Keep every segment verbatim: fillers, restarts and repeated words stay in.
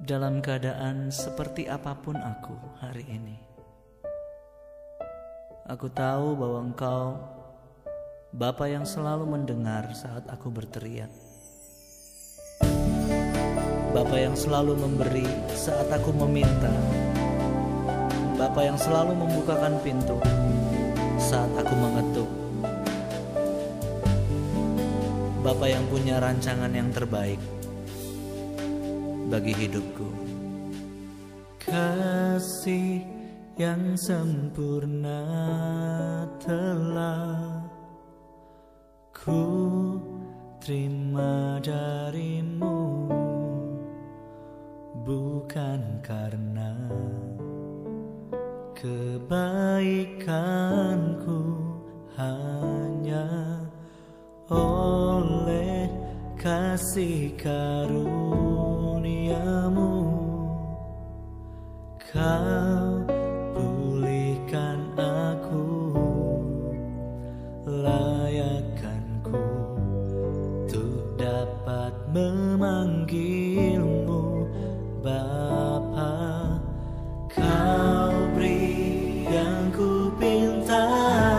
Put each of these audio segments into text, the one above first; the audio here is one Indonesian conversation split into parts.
dalam keadaan seperti apapun aku hari ini. Aku tahu bahwa Engkau Bapa yang selalu mendengar saat aku berteriak, Bapa yang selalu memberi saat aku meminta, Bapa yang selalu membukakan pintu saat aku mengetuk, Bapa yang punya rancangan yang terbaik bagi hidupku. Kasih yang sempurna telah ku terima darimu, bukan karena kebaikanku, hanya oleh kasih karuniamu. Kau pulihkan aku, layakkanku untuk dapat memanggilmu Bapa. Kau beri yang ku pinta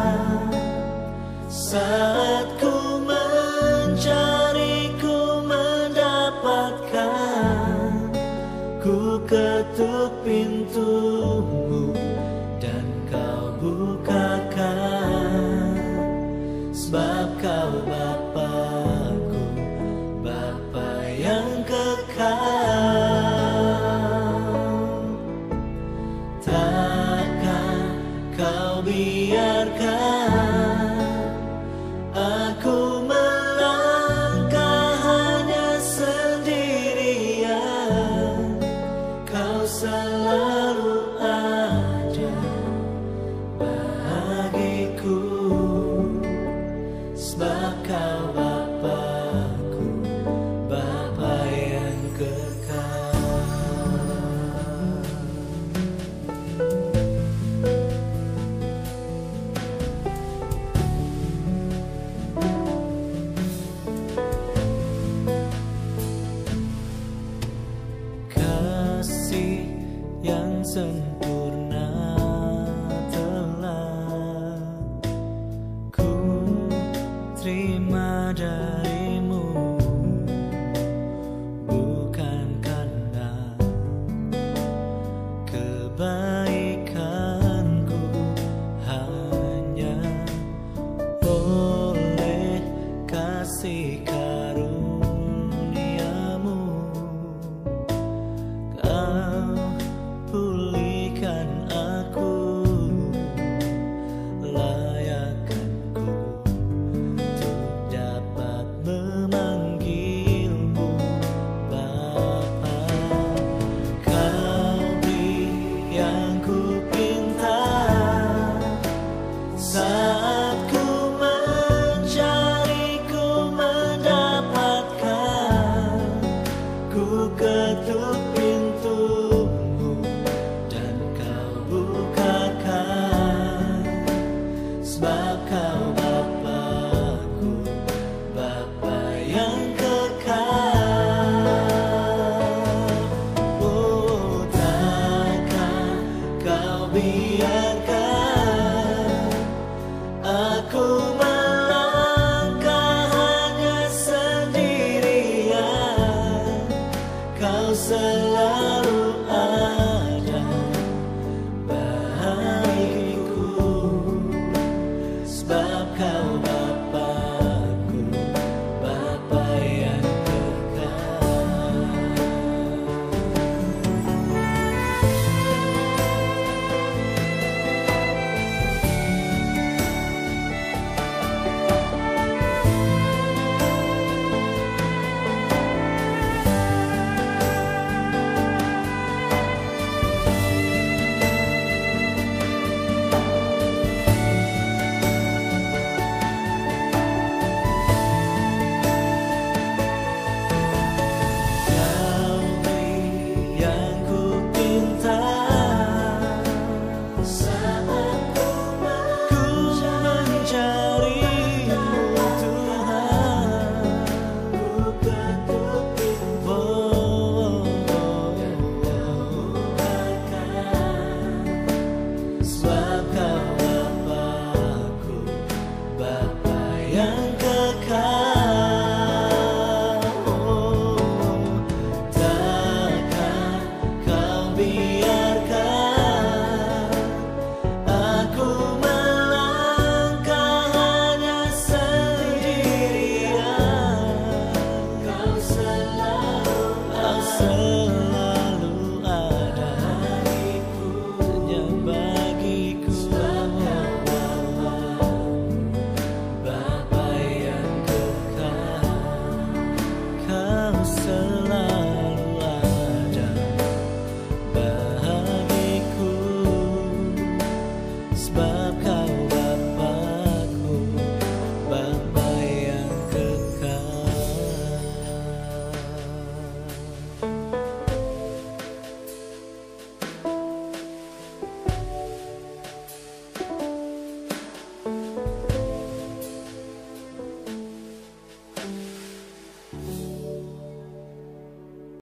saat ku mencari, ku mendapatkan. Ku ketuk pintumu dan kau bukakan, sebab kau Bapa-Ku, Bapa yang kekal. Takkan kau biarkan aku melangkah hanya sendirian. Kau selalu ada bagiku, sebab kau Bapa-Ku, Bapa yang kekal. Kasih yang sempurna telah ku terima darimu, bukan karena kebaikanku, hanya oleh kasih karuniamu. Kau pulihkan aku, layakkanku untuk dapat memanggilmu Bapa. Kau beri yang ku pinta saat ku mencari, ku mendapatkan. Ku ketuk pintumu dan kau bukakan, sebab kau Bapa-Ku, Bapa yang kekal. Oh, takkan kau biarkan aku melangkah hanya sendirian. Kau selalu ada bagiku, sebab kau Bapa-Ku, Bapa yang kekal. selalu